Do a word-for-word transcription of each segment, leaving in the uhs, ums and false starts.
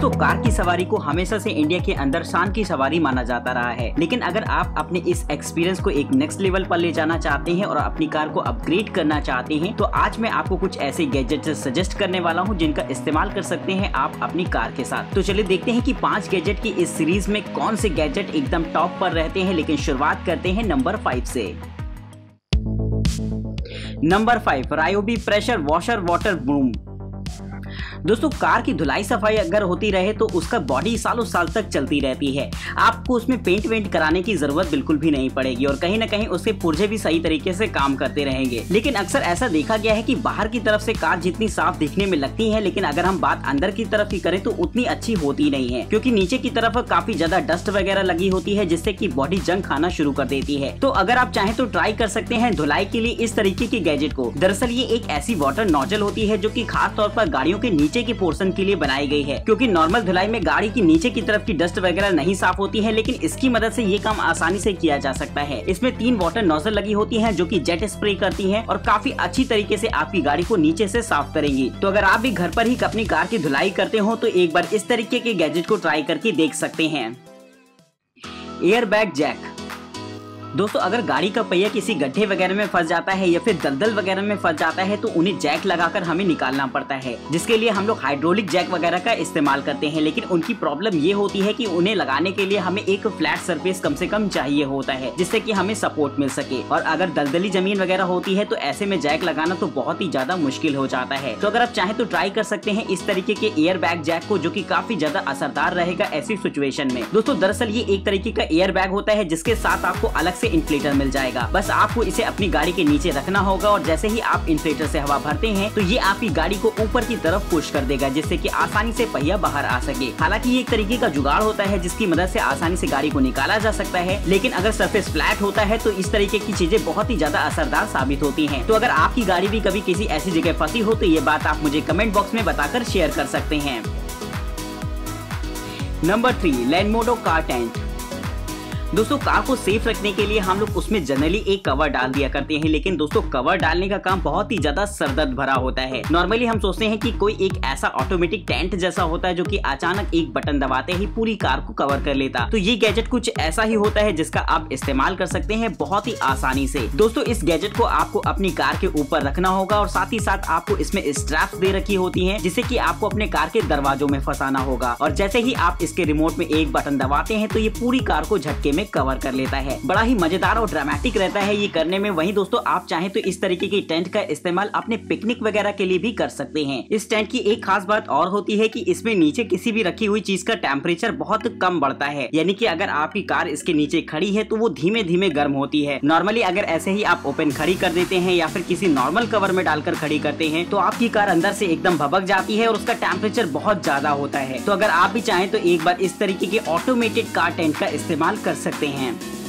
दोस्तों कार की सवारी को हमेशा से इंडिया के अंदर शान की सवारी माना जाता रहा है, लेकिन अगर आप अपने इस एक्सपीरियंस को एक नेक्स्ट लेवल पर ले जाना चाहते हैं और अपनी कार को अपग्रेड करना चाहते हैं, तो आज मैं आपको कुछ ऐसे गैजेट सजेस्ट करने वाला हूं जिनका इस्तेमाल कर सकते हैं आप अपनी कार के साथ। तो चलिए देखते हैं कि पांच गैजेट की इस सीरीज में कौन से गैजेट एकदम टॉप पर रहते हैं। लेकिन शुरुआत करते हैं नंबर फाइव से। Number five, Ryobi pressure washer water broom. दोस्तों कार की धुलाई सफाई अगर होती रहे तो उसका बॉडी सालों साल तक चलती रहती है। आपको उसमें पेंट वेंट कराने की जरूरत बिल्कुल भी नहीं पड़ेगी और कहीं ना कहीं उसके पुर्जे भी सही तरीके से काम करते रहेंगे। लेकिन अक्सर ऐसा देखा गया है कि बाहर की तरफ से कार जितनी साफ दिखने में लगती है, लेकिन अगर हम बात अंदर की तरफ की करें तो उतनी अच्छी होती नहीं है, क्योंकि नीचे की तरफ काफी ज्यादा डस्ट वगैरह लगी होती है जिससे कि बॉडी जंग खाना शुरू कर देती है। तो अगर आप चाहें तो ट्राई कर सकते हैं धुलाई के लिए इस तरीके की गैजेट को। दरअसल ये एक ऐसी वाटर नोजल होती है जो कि खास तौर पर गाड़ियों के नीचे के पोर्शन के लिए बनाई गई है, क्योंकि नॉर्मल धुलाई में गाड़ी की नीचे की तरफ की डस्ट वगैरह नहीं साफ होती है, लेकिन इसकी मदद से ये काम आसानी से किया जा सकता है। इसमें तीन वाटर नोजल लगी होती हैं जो कि जेट स्प्रे करती हैं और काफी अच्छी तरीके से आपकी गाड़ी को नीचे से साफ करेंगी। तो अगर आप भी घर पर ही अपनी कार की धुलाई करते हो तो एक बार इस तरीके के गैजेट को ट्राई करके देख सकते हैं। Air bag jack. दोस्तों अगर गाड़ी का पहिया किसी गड्ढे वगैरह में फंस जाता है या फिर दलदल वगैरह में फंस जाता है तो उन्हें जैक लगाकर हमें निकालना पड़ता है, जिसके लिए हम लोग हाइड्रोलिक जैक वगैरह का इस्तेमाल करते हैं। लेकिन उनकी प्रॉब्लम ये होती है कि उन्हें लगाने के लिए हमें एक फ्लैट सरफेस कम से कम चाहिए होता है जिससे कि हमें सपोर्ट मिल सके, और अगर दलदली जमीन वगैरह होती है तो ऐसे में जैक लगाना तो बहुत ही ज्यादा मुश्किल हो जाता है। तो अगर आप चाहें तो ट्राई कर सकते हैं इस तरीके के एयर बैग जैक को, जो की काफी ज्यादा असरदार रहेगा ऐसी सिचुएशन में। दोस्तों दरअसल ये एक तरीके का एयर बैग होता है जिसके साथ आपको अलग से इन्फ्लेटर मिल जाए। बस आपको इसे अपनी गाड़ी के नीचे रखना होगा और जैसे ही आप इन्फ्लेटर से हवा भरते हैं तो ये आपकी गाड़ी को ऊपर की तरफ पुश कर देगा, जिससे कि आसानी से पहिया बाहर आ सके। हालांकि ये एक तरीके का जुगाड़ होता है जिसकी मदद से आसानी से गाड़ी को निकाला जा सकता है, लेकिन अगर सरफेस फ्लैट होता है तो इस तरीके की चीजें बहुत ही ज्यादा असरदार साबित होती हैं। तो अगर आपकी गाड़ी भी कभी किसी ऐसी जगह फंसी हो तो ये बात आप मुझे कमेंट बॉक्स में बताकर शेयर कर सकते हैं। Number three, Landmodo car tent. दोस्तों कार को सेफ रखने के लिए हम लोग उसमें जनरली एक कवर डाल दिया करते हैं, लेकिन दोस्तों कवर डालने का काम बहुत ही ज्यादा सरदर्द भरा होता है। नॉर्मली हम सोचते हैं कि कोई एक ऐसा ऑटोमेटिक टेंट जैसा होता है जो कि अचानक एक बटन दबाते ही पूरी कार को कवर कर लेता। तो ये गैजेट कुछ ऐसा ही होता है जिसका आप इस्तेमाल कर सकते हैं बहुत ही आसानी से। दोस्तों इस गैजेट को आपको अपनी कार के ऊपर रखना होगा और साथ ही साथ आपको इसमें स्ट्रैप्स दे रखी होती है जिससे कि आपको अपने कार के दरवाजों में फंसाना होगा, और जैसे ही आप इसके रिमोट में एक बटन दबाते हैं तो ये पूरी कार को झटके में कवर कर लेता है। बड़ा ही मजेदार और ड्रामेटिक रहता है ये करने में। वहीं दोस्तों आप चाहें तो इस तरीके की टेंट का इस्तेमाल अपने पिकनिक वगैरह के लिए भी कर सकते हैं। इस टेंट की एक खास बात और होती है कि इसमें नीचे किसी भी रखी हुई चीज का टेम्परेचर बहुत कम बढ़ता है, यानी कि अगर आपकी कार इसके नीचे खड़ी है तो वो धीमे धीमे गर्म होती है। नॉर्मली अगर ऐसे ही आप ओपन खड़ी कर देते हैं या फिर किसी नॉर्मल कवर में डालकर खड़ी करते हैं तो आपकी कार अंदर से एकदम भभक जाती है और उसका टेम्परेचर बहुत ज्यादा होता है। तो अगर आप भी चाहें तो एक बार इस तरीके के ऑटोमेटेड कार टेंट का इस्तेमाल कर सकते हैं।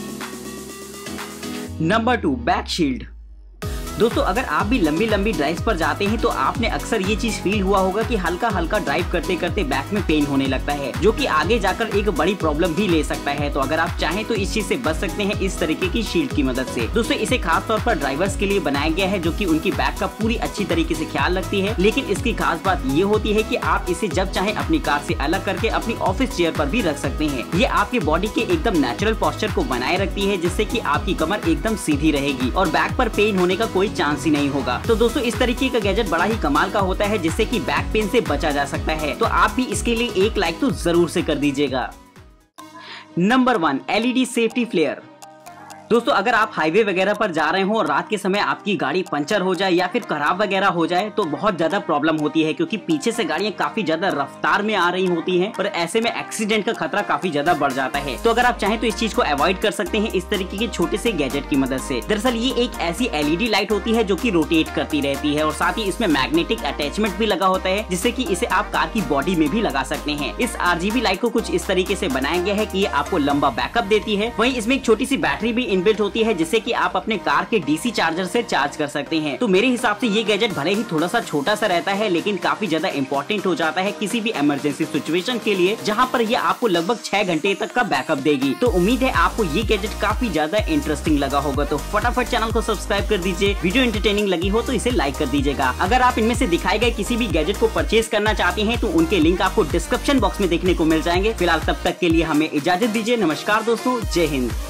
Number two, back shield. दोस्तों अगर आप भी लंबी लंबी ड्राइव पर जाते हैं तो आपने अक्सर ये चीज फील हुआ होगा कि हल्का हल्का ड्राइव करते करते बैक में पेन होने लगता है, जो कि आगे जाकर एक बड़ी प्रॉब्लम भी ले सकता है। तो अगर आप चाहें तो इस चीज से बच सकते हैं इस तरीके की शील्ड की मदद से। दोस्तों इसे खास तौर पर ड्राइवर्स के लिए बनाया गया है जो कि उनकी बैक का पूरी अच्छी तरीके से ख्याल रखती है, लेकिन इसकी खास बात ये होती है कि आप इसे जब चाहे अपनी कार से अलग करके अपनी ऑफिस चेयर पर भी रख सकते हैं। ये आपकी बॉडी के एकदम नेचुरल पोस्चर को बनाए रखती है जिससे कि आपकी कमर एकदम सीधी रहेगी और बैक पर पेन होने का कोई चांस ही नहीं होगा। तो दोस्तों इस तरीके का गैजेट बड़ा ही कमाल का होता है जिससे कि बैक पेन से बचा जा सकता है। तो आप भी इसके लिए एक लाइक तो जरूर से कर दीजिएगा। Number one, LED safety flare. दोस्तों अगर आप हाईवे वगैरह पर जा रहे हो और रात के समय आपकी गाड़ी पंचर हो जाए या फिर खराब वगैरह हो जाए तो बहुत ज्यादा प्रॉब्लम होती है, क्योंकि पीछे से गाड़ियां काफी ज्यादा रफ्तार में आ रही होती हैं और ऐसे में एक्सीडेंट का खतरा काफी ज्यादा बढ़ जाता है। तो अगर आप चाहें तो इस चीज को अवॉइड कर सकते हैं इस तरीके के छोटे से गैजेट की मदद से। दरअसल ये एक ऐसी एलईडी लाइट होती है जो की रोटेट करती रहती है और साथ ही इसमें मैग्नेटिक अटैचमेंट भी लगा होता है जिससे की इसे आप कार की बॉडी में भी लगा सकते हैं। इस आरजीबी लाइट को कुछ इस तरीके से बनाया गया है की ये आपको लंबा बैकअप देती है। वहीं इसमें एक छोटी सी बैटरी भी इनबिल्ट होती है जिससे कि आप अपने कार के डीसी चार्जर से चार्ज कर सकते हैं। तो मेरे हिसाब से ये गैजेट भले ही थोड़ा सा छोटा सा रहता है लेकिन काफी ज्यादा इंपॉर्टेंट हो जाता है किसी भी इमरजेंसी सिचुएशन के लिए, जहाँ पर ये आपको लगभग छह घंटे तक का बैकअप देगी। तो उम्मीद है आपको ये गैजेट काफी ज्यादा इंटरेस्टिंग लगा होगा। तो फटाफट चैनल को सब्सक्राइब कर दीजिए, वीडियो एंटरटेनिंग लगी हो तो इसे लाइक कर दीजिएगा। अगर आप इनमें से दिखाए गए किसी भी गैजेट को परचेज करना चाहते हैं तो उनके लिंक आपको डिस्क्रिप्शन बॉक्स में देखने को मिल जाएंगे। फिलहाल तब तक के लिए हमें इजाजत दीजिए। नमस्कार दोस्तों, जय हिंद।